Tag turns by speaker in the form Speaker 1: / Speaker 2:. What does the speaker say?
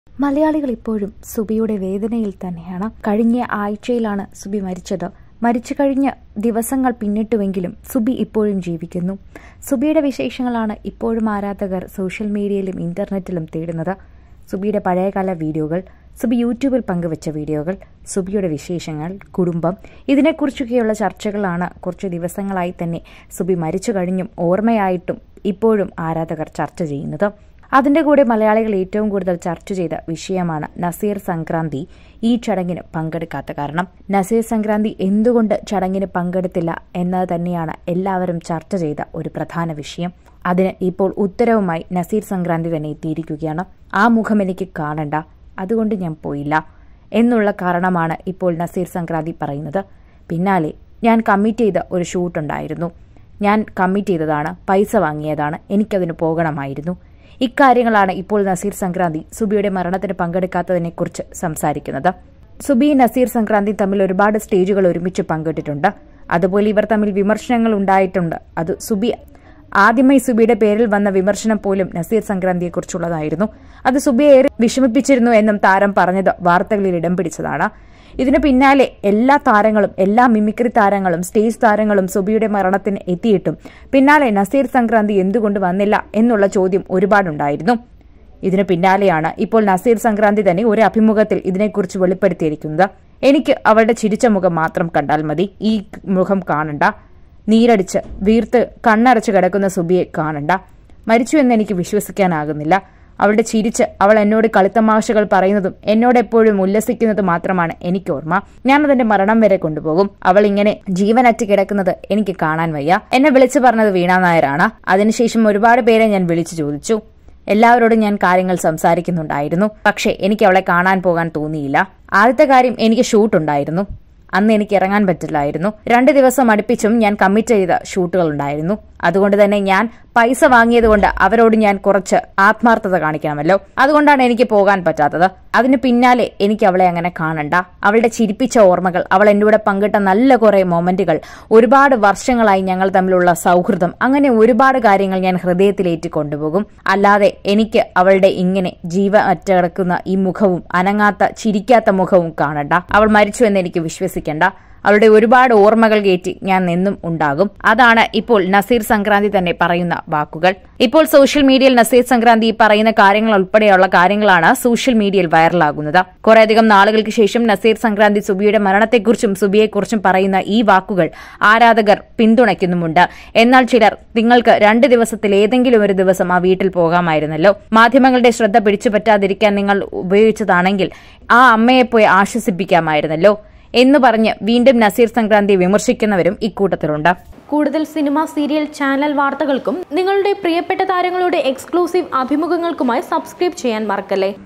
Speaker 1: മലയാളികൾ ഇപ്പോഴും സുബിയുടെ വേദനയിൽ തന്നെയാണ്. കഴിഞ്ഞ ആഴ്ചയിലാണ് സുബി മരിച്ചത്. മരിച്ചു കഴിഞ്ഞ ദിവസങ്ങൾ പിന്നിട്ടുവെങ്കിലും സുബി ഇപ്പോഴും ജീവിക്കുന്നു. സുബിയുടെ വിശേഷങ്ങളാണ് ഇപ്പോഴും ആരാധകർ സോഷ്യൽ മീഡിയയിലും ഇന്റർനെറ്റിലും തേടുന്നത്. സുബിയുടെ പഴയകാല വീഡിയോകൾ, സുബി യൂട്യൂബിൽ പങ്കുവച്ച വീഡിയോകൾ, സുബിയുടെ വിശേഷങ്ങൾ, കുടുംബം, ഇതിനെക്കുറിച്ചൊക്കെയുള്ള ചർച്ചകളാണ് കുറച്ച് ദിവസങ്ങളായി തന്നെ സുബി മരിച്ചു കഴിഞ്ഞും ഓർമ്മയായിട്ടും ഇപ്പോഴും ആരാധകർ ചർച്ച ചെയ്യുന്നത്. അതിന്റെ കൂടെ മലയാളികൾ ഏറ്റവും കൂടുതൽ ചർച്ച ചെയ്ത വിഷയമാണ് നസീർ സംക്രാന്തി ഈ ചടങ്ങിന് പങ്കെടുക്കാത്ത കാരണം. നസീർ സംക്രാന്തി എന്തുകൊണ്ട് ചടങ്ങിന് പങ്കെടുത്തില്ല എന്നത് തന്നെയാണ് എല്ലാവരും ചർച്ച ചെയ്ത ഒരു പ്രധാന വിഷയം. അതിന് ഇപ്പോൾ ഉത്തരവുമായി നസീർ സംക്രാന്തി തന്നെ എത്തിയിരിക്കുകയാണ്. ആ മുഖം എനിക്ക് കാണണ്ട, അതുകൊണ്ട് ഞാൻ പോയില്ല എന്നുള്ള കാരണമാണ് ഇപ്പോൾ നസീർ സംക്രാന്തി പറയുന്നത്. പിന്നാലെ ഞാൻ കമ്മിറ്റ് ചെയ്ത ഒരു ഷൂട്ടുണ്ടായിരുന്നു, ഞാൻ കമ്മിറ്റ് ചെയ്തതാണ്, പൈസ വാങ്ങിയതാണ്, എനിക്കതിന് പോകണമായിരുന്നു. ഇക്കാര്യങ്ങളാണ് ഇപ്പോൾ നസീർ സംക്രാന്തി സുബിയുടെ മരണത്തിന് പങ്കെടുക്കാത്തതിനെക്കുറിച്ച് സംസാരിക്കുന്നത്. സുബി നസീർ സംക്രാന്തി തമ്മിൽ ഒരുപാട് സ്റ്റേജുകൾ ഒരുമിച്ച് പങ്കിട്ടിട്ടുണ്ട്. അതുപോലെ ഇവർ തമ്മിൽ വിമർശനങ്ങൾ ഉണ്ടായിട്ടുണ്ട്. അത് ആദ്യമായി സുബിയുടെ പേരിൽ വന്ന വിമർശനം പോലും നസീർ സംക്രാന്തിയെക്കുറിച്ചുള്ളതായിരുന്നു. അത് സുബിയെ ഏറെ വിഷമിപ്പിച്ചിരുന്നു എന്നും താരം പറഞ്ഞത് വാർത്തകളിൽ ഇടം പിടിച്ചതാണ്. ഇതിനു പിന്നാലെ എല്ലാ താരങ്ങളും, എല്ലാ മിമിക്രി താരങ്ങളും, സ്റ്റേജ് താരങ്ങളും സുബിയുടെ മരണത്തിന് എത്തിയിട്ടും പിന്നാലെ നസീർ സംക്രാന്തി എന്തുകൊണ്ട് വന്നില്ല എന്നുള്ള ചോദ്യം ഒരുപാടുണ്ടായിരുന്നു. ഇതിനു പിന്നാലെയാണ് ഇപ്പോൾ നസീർ സംക്രാന്തി തന്നെ ഒരു അഭിമുഖത്തിൽ ഇതിനെക്കുറിച്ച് വെളിപ്പെടുത്തിയിരിക്കുന്നത്. എനിക്ക് അവളുടെ ചിരിച്ച മുഖം മാത്രം കണ്ടാൽ മതി, ഈ മുഖം കാണണ്ട, നീരടിച്ച് വീർത്ത് കണ്ണടച്ച് കിടക്കുന്ന സുബിയെ കാണണ്ട, മരിച്ചു എന്ന് എനിക്ക് വിശ്വസിക്കാനാകുന്നില്ല. അവളുടെ ചിരിച്ച് അവൾ എന്നോട് കളിത്തമാശകൾ പറയുന്നതും എന്നോടെപ്പോഴും ഉല്ലസിക്കുന്നതും മാത്രമാണ് എനിക്ക് ഓർമ്മ. ഞാനതിന്റെ മരണം വരെ കൊണ്ടുപോകും. അവൾ ഇങ്ങനെ ജീവനറ്റ് കിടക്കുന്നത് എനിക്ക് കാണാൻ വയ്യ. എന്നെ വിളിച്ചു പറഞ്ഞത് വീണ നായരാണ്. അതിനുശേഷം ഒരുപാട് പേരെ ഞാൻ വിളിച്ചു ചോദിച്ചു. എല്ലാവരോടും ഞാൻ കാര്യങ്ങൾ സംസാരിക്കുന്നുണ്ടായിരുന്നു. പക്ഷേ എനിക്ക് അവളെ കാണാൻ പോകാൻ തോന്നിയില്ല. ആദ്യത്തെ കാര്യം, എനിക്ക് ഷൂട്ടുണ്ടായിരുന്നു. അന്ന് എനിക്ക് ഇറങ്ങാൻ പറ്റില്ലായിരുന്നു. 2 ദിവസം അടുപ്പിച്ചും ഞാൻ കമ്മിറ്റ് ചെയ്ത ഷൂട്ടുകൾ ഉണ്ടായിരുന്നു. അതുകൊണ്ട് തന്നെ ഞാൻ പൈസ വാങ്ങിയതുകൊണ്ട് അവരോട് ഞാൻ കുറച്ച് ആത്മാർത്ഥത കാണിക്കണമല്ലോ. അതുകൊണ്ടാണ് എനിക്ക് പോകാൻ പറ്റാത്തത്. അതിന് പിന്നാലെ എനിക്ക് അവളെ അങ്ങനെ കാണണ്ട. അവളുടെ ചിരിപ്പിച്ച ഓർമ്മകൾ, അവൾ എന്റെ കൂടെ പങ്കിട്ട നല്ല കുറെ മൊമെന്റുകൾ, ഒരുപാട് വർഷങ്ങളായി ഞങ്ങൾ തമ്മിലുള്ള സൗഹൃദം, അങ്ങനെ ഒരുപാട് കാര്യങ്ങൾ ഞാൻ ഹൃദയത്തിലേറ്റി കൊണ്ടുപോകും. അല്ലാതെ എനിക്ക് അവളുടെ ഇങ്ങനെ ജീവനറ്റ കിടക്കുന്ന ഈ മുഖവും അനങ്ങാത്ത ചിരിക്കാത്ത മുഖവും കാണണ്ട. അവൾ മരിച്ചു എന്ന് എനിക്ക് വിശ്വസിക്കണ്ട. അവളുടെ ഒരുപാട് ഓർമ്മകൾ കയറ്റി ഞാൻ എന്നും ഉണ്ടാകും. അതാണ് ഇപ്പോൾ നസീർ സംക്രാന്തി തന്നെ പറയുന്ന വാക്കുകൾ. ഇപ്പോൾ സോഷ്യൽ മീഡിയയിൽ നസീർ സംക്രാന്തി പറയുന്ന കാര്യങ്ങൾ ഉൾപ്പെടെയുള്ള കാര്യങ്ങളാണ് സോഷ്യൽ മീഡിയയിൽ വൈറലാകുന്നത്. കുറേയധികം നാളുകൾക്ക് ശേഷം നസീർ സംക്രാന്തി സുബിയുടെ മരണത്തെക്കുറിച്ചും സുബിയെക്കുറിച്ചും പറയുന്ന ഈ വാക്കുകൾ ആരാധകർ പിന്തുണയ്ക്കുന്നുമുണ്ട്. എന്നാൽ ചിലർ, നിങ്ങൾക്ക് 2 ദിവസത്തിൽ ഏതെങ്കിലും ഒരു ദിവസം ആ വീട്ടിൽ പോകാമായിരുന്നല്ലോ, മാധ്യമങ്ങളുടെ ശ്രദ്ധ പിടിച്ചുപറ്റാതിരിക്കാൻ നിങ്ങൾ ഉപയോഗിച്ചതാണെങ്കിൽ ആ അമ്മയെ പോയി ആശ്വസിപ്പിക്കാമായിരുന്നല്ലോ എന്ന് പറഞ്ഞ് വീണ്ടും നസീർ സംക്രാന്തി വിമർശിക്കുന്നവരും ഇക്കൂട്ടത്തിലുണ്ട്.
Speaker 2: കൂടുതൽ സിനിമ, സീരിയൽ, ചാനൽ വാർത്തകൾക്കും നിങ്ങളുടെ പ്രിയപ്പെട്ട താരങ്ങളുടെ എക്സ്ക്ലൂസീവ് അഭിമുഖങ്ങൾക്കുമായി സബ്സ്ക്രൈബ് ചെയ്യാൻ മറക്കല്ലേ.